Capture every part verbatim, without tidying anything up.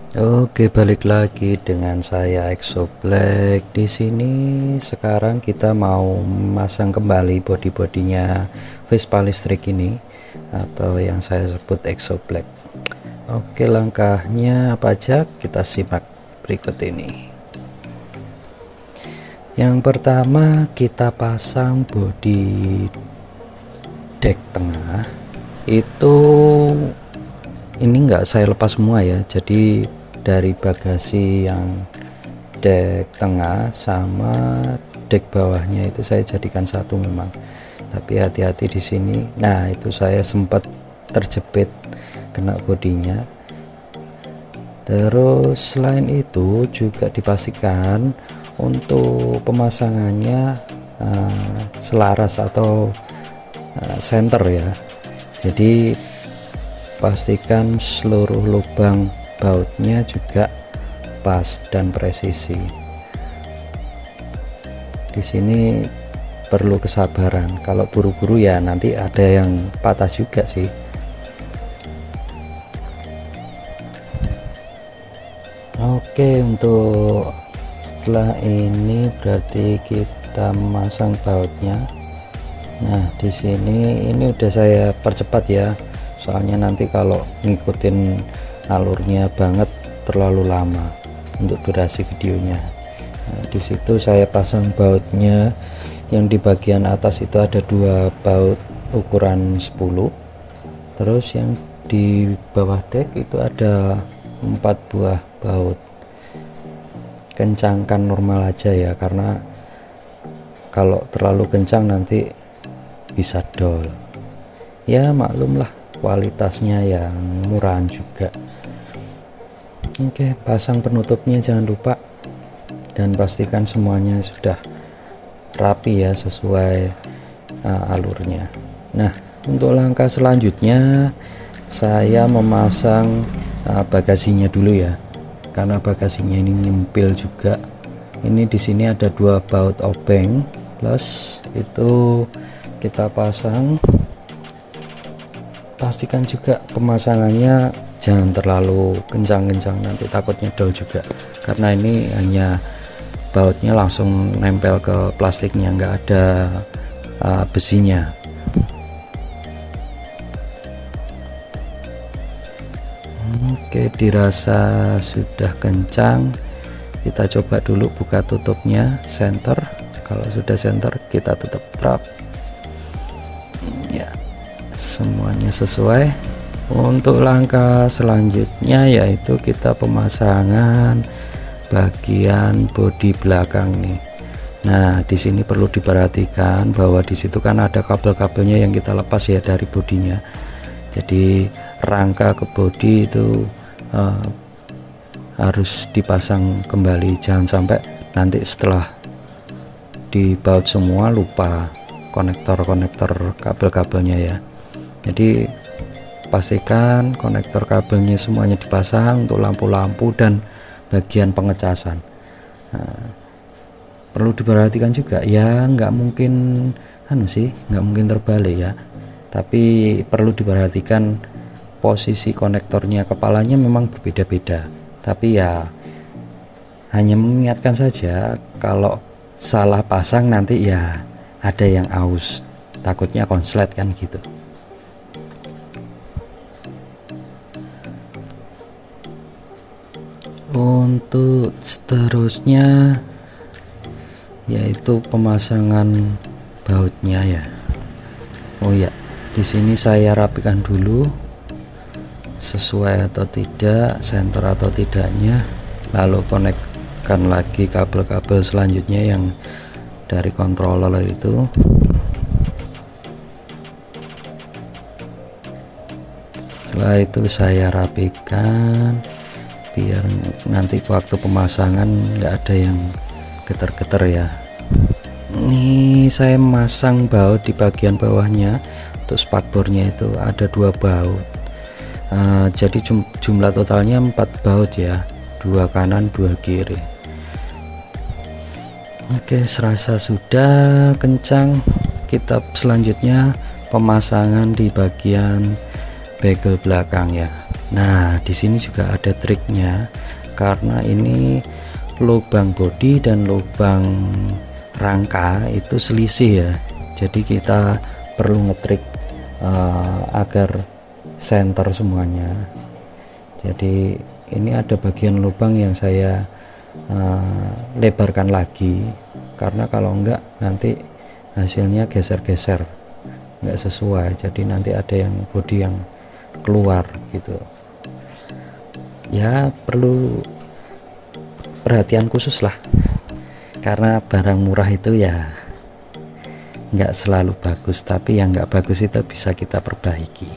Oke, balik lagi dengan saya Exo Black. Di sini sekarang kita mau masang kembali body-bodinya Vespa listrik ini, atau yang saya sebut Exo Black. Oke, langkahnya apa aja kita simak berikut ini. Yang pertama, kita pasang bodi dek tengah. Itu ini enggak saya lepas semua ya, jadi dari bagasi yang dek tengah sama dek bawahnya itu saya jadikan satu memang, tapi hati-hati di sini. Nah, itu saya sempat terjepit kena bodinya. Terus selain itu juga dipastikan untuk pemasangannya uh, selaras atau uh, center ya, jadi pastikan seluruh lubang bautnya juga pas dan presisi. Di sini perlu kesabaran, kalau buru-buru ya nanti ada yang patah juga sih. Oke, untuk setelah ini berarti kita masang bautnya. Nah, di sini ini udah saya percepat ya, soalnya nanti kalau ngikutin alurnya banget terlalu lama untuk durasi videonya. Nah, di situ saya pasang bautnya. Yang di bagian atas itu ada dua baut ukuran sepuluh, terus yang di bawah dek itu ada empat buah baut. Kencangkan normal aja ya, karena kalau terlalu kencang nanti bisa dol ya, maklumlah kualitasnya yang murahan juga. Oke, pasang penutupnya jangan lupa, dan pastikan semuanya sudah rapi ya, sesuai uh, alurnya. Nah, untuk langkah selanjutnya saya memasang uh, bagasinya dulu ya, karena bagasinya ini nyempil juga. Ini di sini ada dua baut obeng plus itu kita pasang. Pastikan juga pemasangannya jangan terlalu kencang-kencang, nanti takutnya dol juga, karena ini hanya bautnya langsung nempel ke plastiknya, nggak ada uh, besinya. Oke, dirasa sudah kencang, kita coba dulu buka tutupnya center. Kalau sudah center kita tutup trap ya, semuanya sesuai. Untuk langkah selanjutnya yaitu kita pemasangan bagian bodi belakang nih. Nah, di sini perlu diperhatikan bahwa di situ kan ada kabel-kabelnya yang kita lepas ya dari bodinya. Jadi rangka ke bodi itu uh, harus dipasang kembali, jangan sampai nanti setelah dibaut semua lupa konektor-konektor kabel-kabelnya ya. Jadi pastikan konektor kabelnya semuanya dipasang untuk lampu-lampu dan bagian pengecasan. Nah, perlu diperhatikan juga ya, nggak mungkin anu sih, nggak mungkin terbalik ya, tapi perlu diperhatikan posisi konektornya. Kepalanya memang berbeda-beda, tapi ya hanya mengingatkan saja, kalau salah pasang nanti ya ada yang aus, takutnya konslet kan gitu. Untuk seterusnya yaitu pemasangan bautnya ya. Oh ya, di sini saya rapikan dulu sesuai atau tidak, center atau tidaknya, lalu konekkan lagi kabel-kabel selanjutnya yang dari controller itu. Setelah itu saya rapikan biar nanti waktu pemasangan nggak ada yang getar-getar ya. Ini saya masang baut di bagian bawahnya. Untuk spakbornya itu ada dua baut, uh, jadi jum jumlah totalnya empat baut ya, dua kanan dua kiri. Oke, serasa sudah kencang, kita selanjutnya pemasangan di bagian bagel belakang ya. Nah, di sini juga ada triknya, karena ini lubang bodi dan lubang rangka itu selisih ya. Jadi kita perlu ngetrik uh, agar center semuanya. Jadi ini ada bagian lubang yang saya uh, lebarkan lagi, karena kalau enggak nanti hasilnya geser-geser, enggak sesuai. Jadi nanti ada yang bodi yang keluar gitu ya, perlu perhatian khusus lah, karena barang murah itu ya nggak selalu bagus, tapi yang nggak bagus itu bisa kita perbaiki.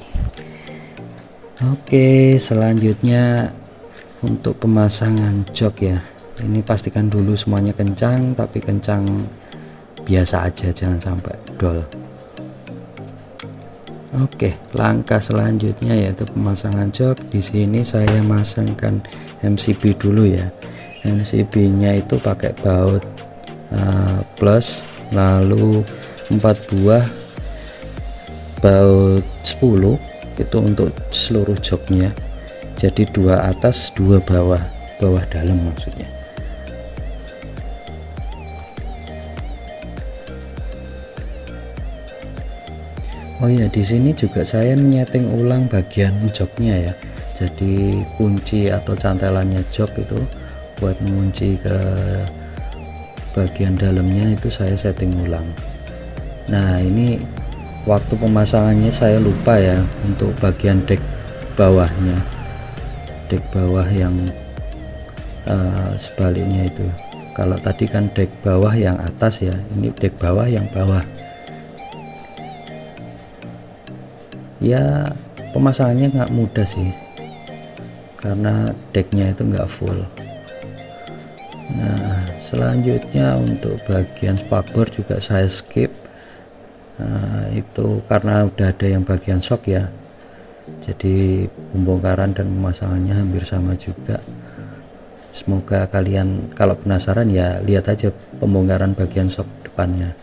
Oke, selanjutnya untuk pemasangan jok ya, ini pastikan dulu semuanya kencang, tapi kencang biasa aja, jangan sampai dol. Oke, langkah selanjutnya yaitu pemasangan jok. Di sini saya masangkan M C B dulu ya. M C B-nya itu pakai baut uh, plus, lalu empat buah baut sepuluh itu untuk seluruh joknya. Jadi dua atas, dua bawah, bawah dalam maksudnya. Oh ya, di sini juga saya nyeting ulang bagian joknya ya. Jadi kunci atau cantelannya jok itu buat mengunci ke bagian dalamnya itu saya setting ulang. Nah, ini waktu pemasangannya saya lupa ya untuk bagian dek bawahnya, dek bawah yang uh, sebaliknya itu. Kalau tadi kan dek bawah yang atas ya, ini dek bawah yang bawah. Ya, pemasangannya nggak mudah sih, karena decknya itu nggak full. Nah, selanjutnya untuk bagian spakbor juga saya skip. Nah, itu karena udah ada yang bagian shock ya, jadi pembongkaran dan pemasangannya hampir sama juga. Semoga kalian kalau penasaran ya lihat aja pembongkaran bagian shock depannya.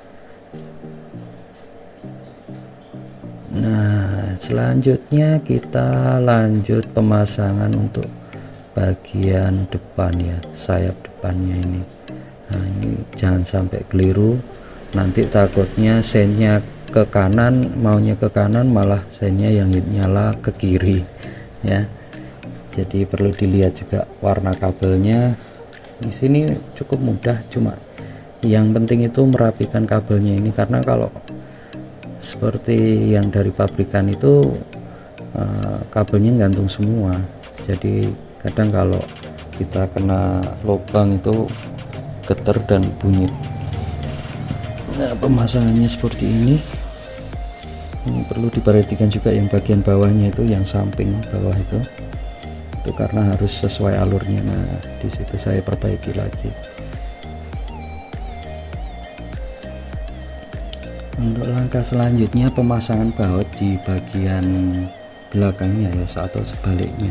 Nah, selanjutnya kita lanjut pemasangan untuk bagian depan ya, sayap depannya ini. Nah, ini jangan sampai keliru, nanti takutnya sennya ke kanan, maunya ke kanan malah sennya yang nyala ke kiri ya. Jadi perlu dilihat juga warna kabelnya. Di sini cukup mudah, cuma yang penting itu merapikan kabelnya ini, karena kalau seperti yang dari pabrikan itu uh, kabelnya gantung semua. Jadi kadang kalau kita kena lubang itu getar dan bunyi. Nah, pemasangannya seperti ini. Ini perlu diperhatikan juga yang bagian bawahnya itu, yang samping bawah itu, itu karena harus sesuai alurnya. Nah, di situ saya perbaiki lagi. Untuk langkah selanjutnya pemasangan baut di bagian belakangnya ya, atau sebaliknya.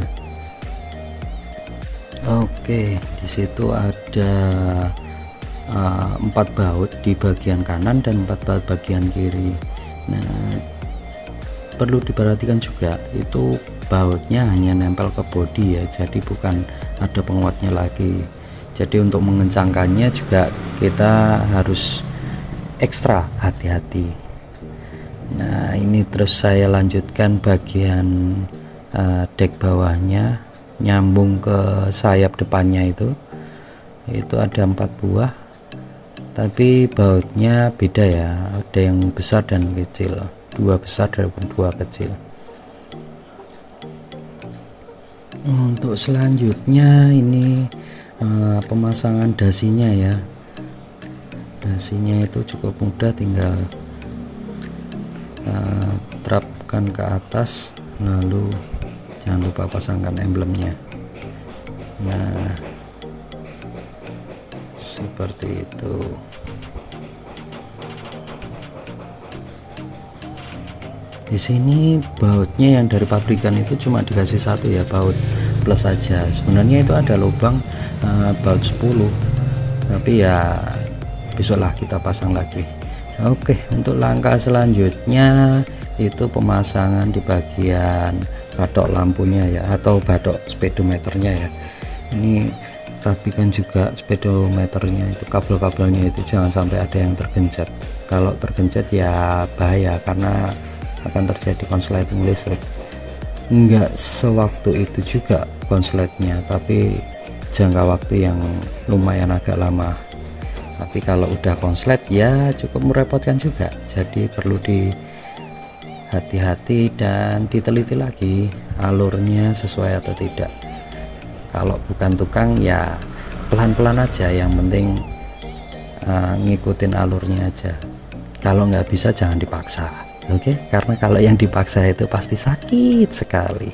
Oke, di situ ada uh, empat baut di bagian kanan dan empat baut bagian kiri. Nah, perlu diperhatikan juga itu bautnya hanya nempel ke bodi ya, jadi bukan ada penguatnya lagi. Jadi untuk mengencangkannya juga kita harus ekstra hati-hati. Nah, ini terus saya lanjutkan bagian uh, dek bawahnya nyambung ke sayap depannya itu. Itu ada empat buah, tapi bautnya beda ya, ada yang besar dan kecil, dua besar dan dua kecil. Untuk selanjutnya ini uh, pemasangan dasinya ya. Dasinya itu cukup mudah, tinggal uh, terapkan ke atas, lalu jangan lupa pasangkan emblemnya. Nah, seperti itu. Di sini bautnya yang dari pabrikan itu cuma dikasih satu ya, baut plus saja. Sebenarnya itu ada lubang uh, baut sepuluh, tapi ya besoklah kita pasang lagi. Oke, untuk langkah selanjutnya itu pemasangan di bagian batok lampunya ya, atau batok speedometernya ya. Ini rapikan juga speedometernya, itu kabel-kabelnya itu jangan sampai ada yang tergencet. Kalau tergencet ya bahaya, karena akan terjadi konsleting listrik. Enggak sewaktu itu juga konsletnya, tapi jangka waktu yang lumayan agak lama. Tapi kalau udah konslet ya cukup merepotkan juga, jadi perlu di hati-hati dan diteliti lagi alurnya sesuai atau tidak. Kalau bukan tukang ya pelan-pelan aja, yang penting uh, ngikutin alurnya aja. Kalau nggak bisa jangan dipaksa, oke okay? Karena kalau yang dipaksa itu pasti sakit sekali.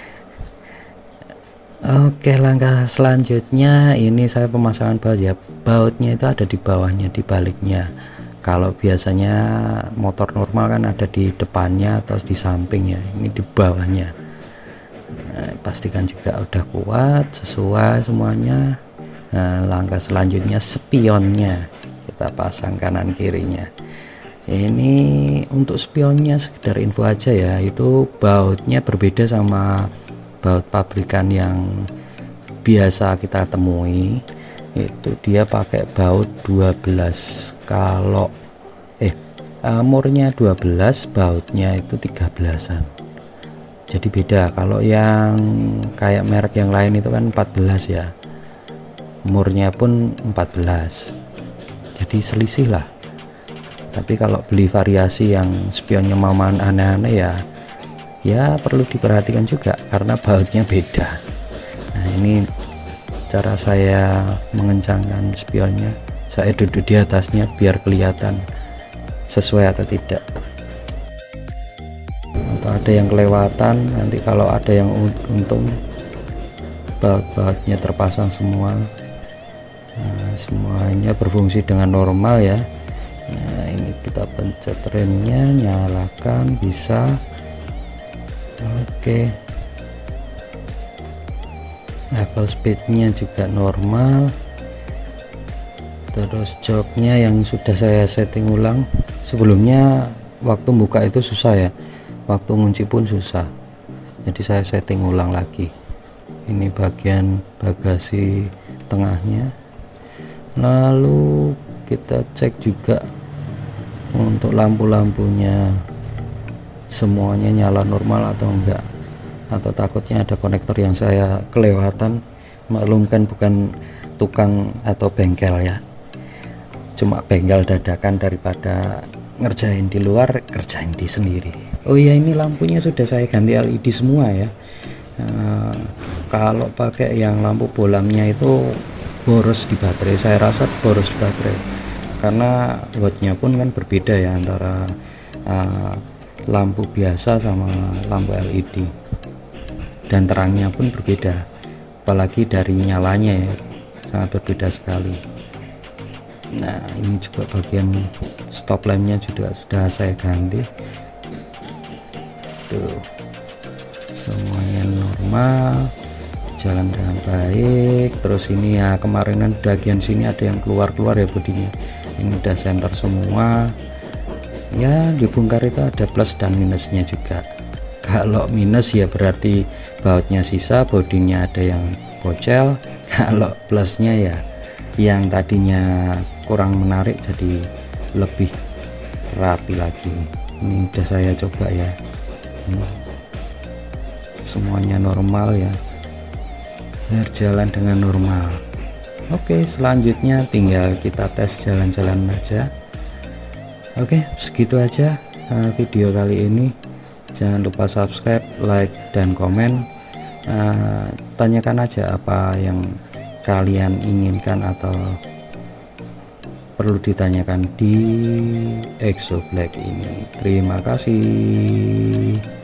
Oke, langkah selanjutnya ini saya pemasangan baut ya. Bautnya itu ada di bawahnya, di baliknya. Kalau biasanya motor normal kan ada di depannya atau di sampingnya, ini di bawahnya. Nah, pastikan juga udah kuat, sesuai semuanya. Nah, langkah selanjutnya spionnya kita pasang kanan kirinya. Ini untuk spionnya sekedar info aja ya, itu bautnya berbeda sama baut pabrikan yang biasa kita temui. Itu dia pakai baut dua belas, kalau eh murnya dua belas, bautnya itu tiga belasan. Jadi beda. Kalau yang kayak merek yang lain itu kan empat belas ya, murnya pun empat belas, jadi selisih lah. Tapi kalau beli variasi yang spionnya maman aneh-aneh ya ya perlu diperhatikan juga karena bautnya beda. Nah, ini cara saya mengencangkan spionnya, saya duduk di atasnya biar kelihatan sesuai atau tidak, atau ada yang kelewatan. Nanti kalau ada yang untung baut-bautnya terpasang semua, nah, semuanya berfungsi dengan normal ya. Nah, ini kita pencet remnya, nyalakan, bisa. Oke, level speednya juga normal. Terus joknya yang sudah saya setting ulang sebelumnya, waktu buka itu susah ya, waktu ngunci pun susah, jadi saya setting ulang lagi. Ini bagian bagasi tengahnya. Lalu kita cek juga untuk lampu-lampunya semuanya nyala normal atau enggak, atau takutnya ada konektor yang saya kelewatan. Maklumkan bukan tukang atau bengkel ya, cuma bengkel dadakan, daripada ngerjain di luar kerjain di sendiri. Oh iya, ini lampunya sudah saya ganti L E D semua ya. Nah, kalau pakai yang lampu bolamnya itu boros di baterai, saya rasa boros di baterai, karena wattnya pun kan berbeda ya antara uh, lampu biasa sama lampu L E D, dan terangnya pun berbeda, apalagi dari nyalanya ya, sangat berbeda sekali. Nah, ini juga bagian stop lampnya juga sudah saya ganti tuh, semuanya normal, jalan dengan baik. Terus ini ya, kemarin kan bagian sini ada yang keluar-keluar ya bodinya, ini udah center semua ya. Dibongkar itu ada plus dan minusnya juga. Kalau minus ya berarti bautnya sisa, bodinya ada yang bocel. Kalau plusnya ya yang tadinya kurang menarik jadi lebih rapi lagi. Ini udah saya coba ya, ini semuanya normal ya, biar jalan dengan normal. Oke, selanjutnya tinggal kita tes jalan-jalan aja. Oke, segitu aja uh, video kali ini. Jangan lupa subscribe, like, dan komen. Uh, tanyakan aja apa yang kalian inginkan atau perlu ditanyakan di Exo Black ini. Terima kasih.